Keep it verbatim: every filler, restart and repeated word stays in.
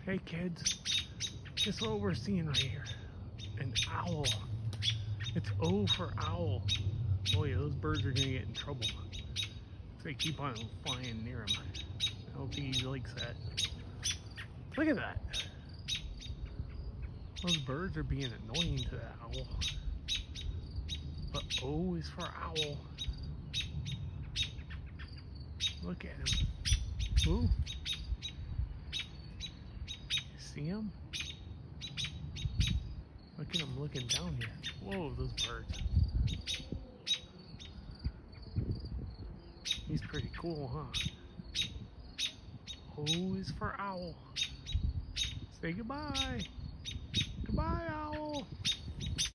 Hey kids, guess what we're seeing right here? An owl. It's O for owl. Oh yeah, those birds are gonna get in trouble if they keep on flying near him. I don't think he likes that. Look at that. Those birds are being annoying to that owl. But O is for owl. Look at him. Ooh. See him? Look at him looking down here. Whoa, those birds. He's pretty cool, huh? O is for owl. Say goodbye. Goodbye, owl.